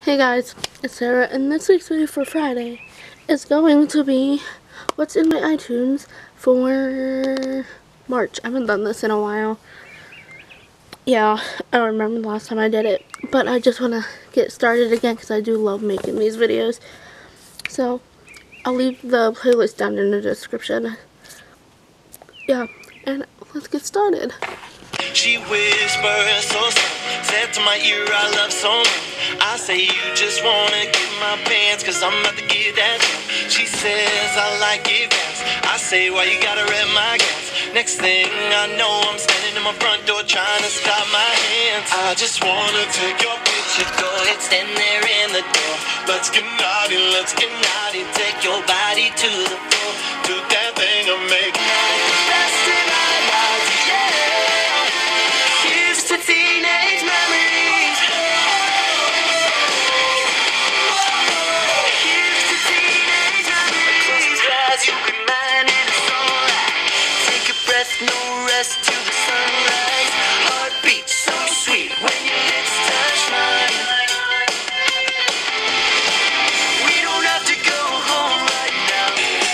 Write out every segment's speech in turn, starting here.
Hey guys, it's Sarah, and this week's video for Friday is going to be what's in my iTunes for March. I haven't done this in a while. Yeah, I don't remember the last time I did it, but I just want to get started again because I do love making these videos. So, I'll leave the playlist down in the description. Yeah, and let's get started. She whispers so soft, said to my ear I love so much. I say you just wanna get my pants, cause I'm about to get that jump. She says I like it fast. I say why you gotta rev my gas. Next thing I know I'm standing in my front door trying to stop my hands. I just wanna take your picture, go ahead stand there in the door. Let's get naughty, take your body to the floor. Do that thing and make it best in our lives, yeah. Here's to teenage memories. Here's to teenage memories. Close your eyes, you'll be mine in the sunlight. Take a breath, no rest till the sunrise. Heartbeat so sweet when your lips touch mine. We don't have to go home right now.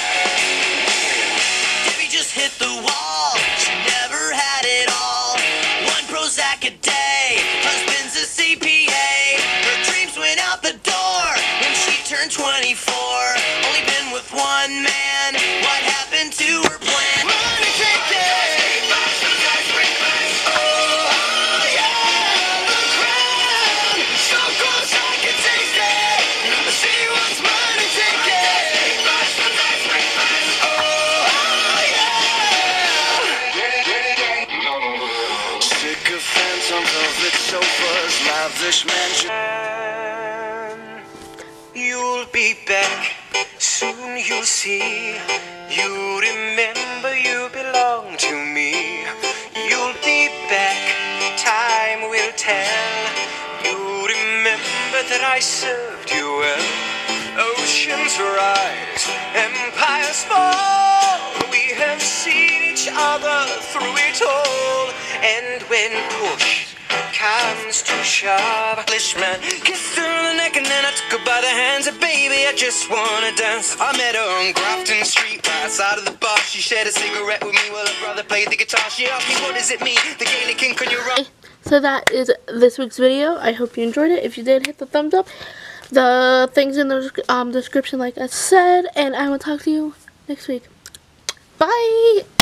Debbie just hit the wall. She never had it all. One Prozac a day, husband's a CPA. Her dreams went out the door when she turned 24. Only been with one man. What happened to her plan? Money take it. Oh yeah, the crown. So close I can taste it. She wants money take it. Oh yeah. Sycophants on velvet sofas, lavish mansion. You'll be back, soon you'll see. You remember you belong to me. You'll be back, time will tell. You remember that I served you well. Oceans rise, empires fall. We have seen each other through it all. And when push comes to shove, Englishman kissed her on the neck and then I took her by the hands. And baby, I just wanna dance. I met her on Grafton Street, right outside of the bar. She shared a cigarette with me while her brother played the guitar. She asked me, what does it mean? The Gaelic ink on your right. So that is this week's video. I hope you enjoyed it. If you did, hit the thumbs up. The things in the description, like I said, and I will talk to you next week. Bye!